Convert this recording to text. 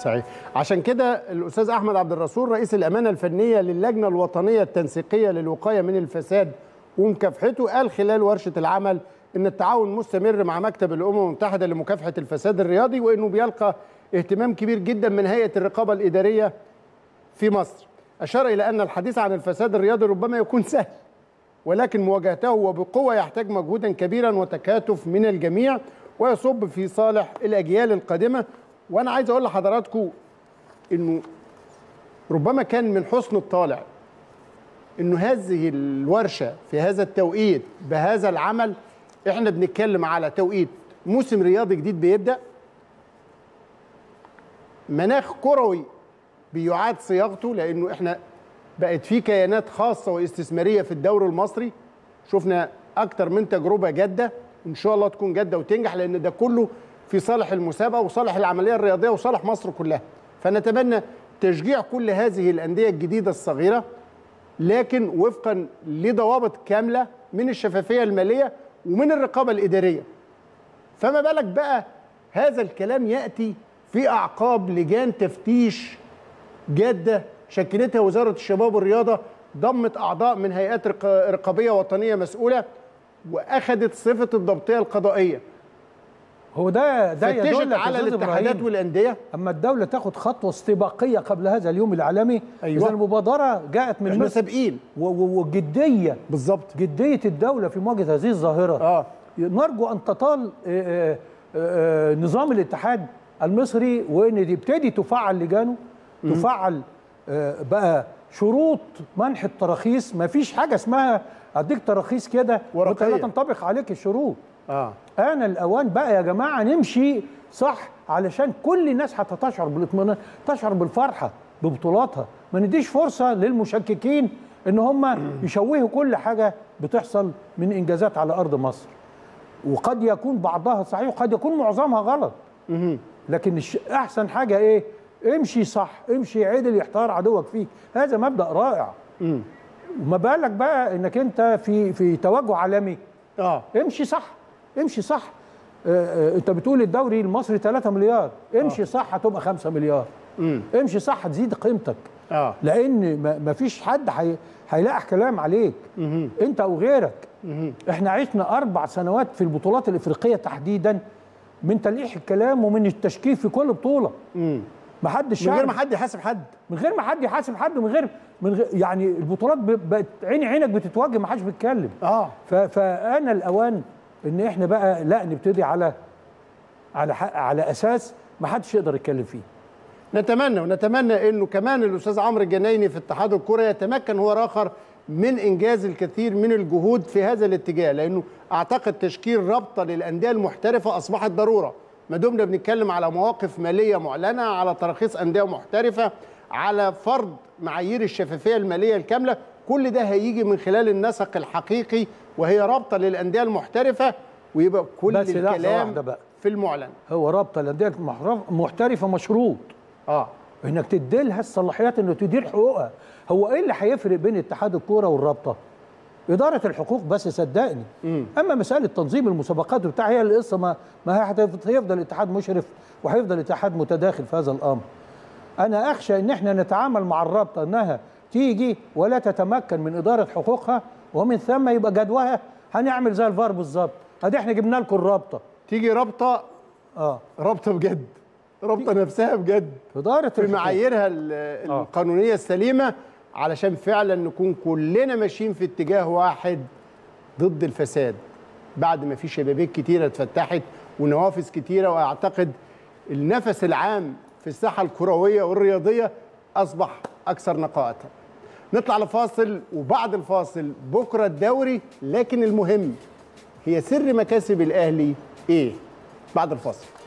صحيح. عشان كده الأستاذ أحمد عبد الرسول رئيس الأمانة الفنية للجنة الوطنية التنسيقية للوقاية من الفساد ومكافحته قال خلال ورشة العمل إن التعاون مستمر مع مكتب الأمم المتحدة لمكافحة الفساد الرياضي، وإنه بيلقى اهتمام كبير جدا من هيئة الرقابة الإدارية في مصر. أشار إلى أن الحديث عن الفساد الرياضي ربما يكون سهل، ولكن مواجهته وبقوة يحتاج مجهودا كبيرا وتكاتف من الجميع ويصب في صالح الأجيال القادمة. وأنا عايز أقول لحضراتكم إنه ربما كان من حسن الطالع إنه هذه الورشة في هذا التوقيت بهذا العمل. إحنا بنتكلم على توقيت موسم رياضي جديد بيبدأ، مناخ كروي بيعاد صياغته، لأنه إحنا بقت في كيانات خاصة واستثمارية في الدوري المصري. شفنا أكتر من تجربة جادة، إن شاء الله تكون جادة وتنجح، لأن ده كله في صالح المسابقة وصالح العملية الرياضية وصالح مصر كلها. فنتمنى تشجيع كل هذه الأندية الجديدة الصغيرة، لكن وفقا لضوابط كاملة من الشفافية المالية ومن الرقابة الإدارية. فما بالك بقى هذا الكلام يأتي في أعقاب لجان تفتيش جادة شكلتها وزارة الشباب والرياضة، ضمت أعضاء من هيئات رقابية وطنية مسؤولة وأخذت صفة الضبطية القضائية. هو ده يدل على الاتحادات والأندية. أما الدولة تاخد خطوة استباقية قبل هذا اليوم العالمي. أيوة. إذا المبادرة جاءت من احنا سابقين وجدية بالظبط، جدية الدولة في مواجهة هذه الظاهرة. نرجو أن تطال نظام الاتحاد المصري، وإن يبتدي تفعل لجانه، تفعل بقى شروط منح التراخيص. ما فيش حاجة اسمها أديك تراخيص كده وأنت لا تنطبق عليك الشروط. آن الأوان بقى يا جماعة نمشي صح، علشان كل الناس حتى تشعر بالاطمئنان، تشعر بالفرحة ببطولاتها. ما نديش فرصة للمشككين إن هم يشوهوا كل حاجة بتحصل من إنجازات على أرض مصر. وقد يكون بعضها صحيح وقد يكون معظمها غلط، لكن أحسن حاجة إيه؟ امشي صح، امشي عدل يحتار عدوك فيك. هذا مبدأ رائع. وما بالك بقى انك انت في توجه عالمي. امشي صح، امشي صح. انت بتقول الدوري المصري 3 مليار، امشي صح هتبقى 5 مليار. امشي صح هتزيد قيمتك. لان ما فيش حد هيلاقي كلام عليك انت او غيرك. احنا عشنا 4 سنوات في البطولات الافريقيه تحديدا من تلقيح الكلام ومن التشكيك في كل بطوله. ما حدش من غير ما حد يحاسب حد، من غير ما حد يحاسب حد، من غير يعني البطولات بقت عينك بتتوجه، ما حدش بيتكلم. فانا الاوان ان احنا بقى لا نبتدي على اساس ما حدش يقدر يتكلم فيه. ونتمنى انه كمان الاستاذ عمرو الجنايني في اتحاد الكره يتمكن هو اخر من انجاز الكثير من الجهود في هذا الاتجاه، لانه اعتقد تشكيل رابطه للانديه المحترفه اصبحت ضروره. ما دمنا بنتكلم على مواقف ماليه معلنه، على تراخيص انديه محترفه، على فرض معايير الشفافيه الماليه الكامله، كل ده هيجي من خلال النسق الحقيقي وهي رابطه للانديه المحترفه، ويبقى كل الكلام في المعلن. هو رابطه للانديه المحترفه مشروط انك تدي لها الصلاحيات انه تدير حقوقها. هو ايه اللي هيفرق بين اتحاد الكوره والرابطه؟ إدارة الحقوق بس، صدقني. أما مسألة تنظيم المسابقات وبتاع هي القصة ما هيفضل الاتحاد مشرف وهيفضل الاتحاد متداخل في هذا الأمر. أنا أخشى إن إحنا نتعامل مع الرابطة إنها تيجي ولا تتمكن من إدارة حقوقها، ومن ثم يبقى جدواها هنعمل زي الفار بالظبط. أدي إحنا جبنا لكم الرابطة، تيجي رابطة رابطة بجد، رابطة نفسها بجد إدارة في معاييرها القانونية السليمة، علشان فعلا نكون كلنا ماشيين في اتجاه واحد ضد الفساد، بعد ما في شبابيك كتيرة اتفتحت ونوافذ كتيرة. واعتقد النفس العام في الساحة الكروية والرياضية أصبح أكثر نقاءة. نطلع لفاصل، وبعد الفاصل بكرة الدوري، لكن المهم هي سر مكاسب الأهلي إيه؟ بعد الفاصل.